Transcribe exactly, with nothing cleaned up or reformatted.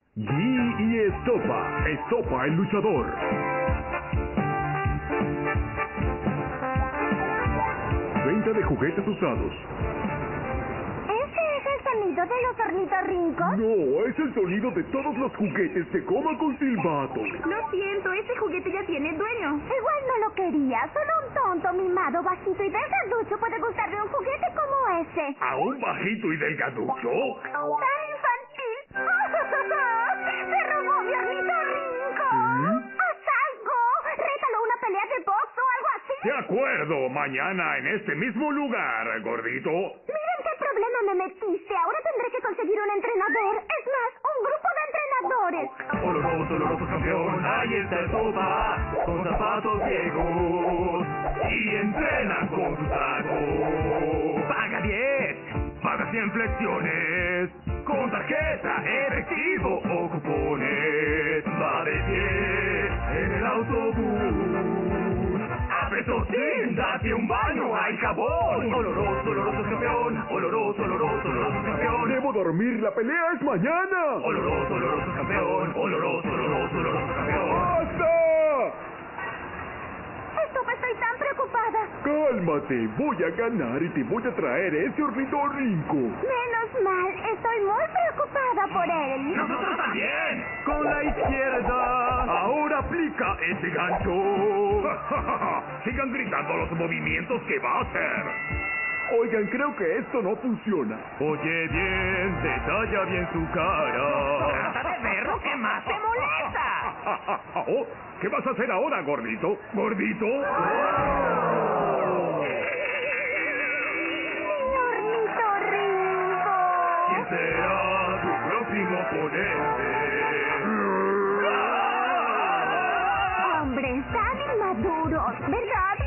Guy y Estopa. Estopa el luchador. Venta de juguetes usados. ¿Ese es el sonido de los ornitorrincos? No, es el sonido de todos los juguetes de Coma con Silbato. Lo siento, ese juguete ya tiene dueño. Igual no lo quería. Solo un tonto, mimado, bajito y delgaducho puede gustarle un juguete como ese. ¿A un bajito y delgaducho? ¡Tan infantil! ¡Se robó mi ornitorrinco! ¿Mm? ¡Haz algo! ¡Rétalo a una pelea de box o algo así! De acuerdo, mañana en este mismo lugar, gordito. Miren qué problema me metiste. Ahora tendré que conseguir un entrenador. Es más, un grupo de entrenadores. Oloroso, oloroso campeón, ahí está el Sopa, con zapatos viejos, y entrena con su saco. Paga diez, paga cien flexiones, con tarjeta, efectivo o cupones. Va de pie en el autobús, apretosín, date un baño, hay jabón. Oloroso, oloroso campeón, oloroso, oloroso, oloroso campeón. Debo dormir, la pelea es mañana. Oloroso, oloroso campeón, oloroso, oloroso, oloroso campeón. ¡Basta! Estopa, estoy tan preocupada. Cálmate, voy a ganar y te voy a traer ese ornitorrinco. Menos mal, estoy muy preocupada por él. ¡Nosotros también! Con la izquierda. Ahora aplica ese gancho. Sigan gritando los movimientos que va a hacer. Oigan, creo que esto no funciona. Oye bien, detalla bien su cara. Trata de ver lo que más te molesta. Oh, ¿qué vas a hacer ahora, gordito? ¿Gordito? ¡Mi ornitorrinco! ¿Quién será tu próximo oponente? Hombres tan inmaduros, ¿verdad?